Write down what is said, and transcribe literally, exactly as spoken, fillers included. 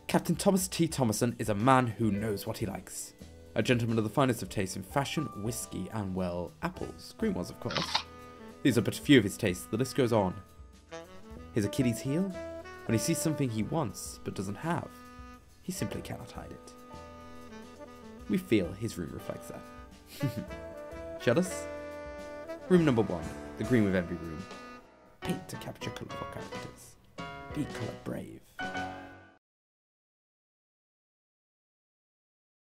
Captain Thomas T Thomason is a man who knows what he likes. A gentleman of the finest of taste in fashion, whiskey, and, well, apples. Green ones, of course. These are but a few of his tastes, the list goes on. His Achilles heel? When he sees something he wants, but doesn't have, he simply cannot hide it. We feel his room reflects that. Jealous? Room number one, the green with every room. Paint to capture colourful characters. Be colour brave.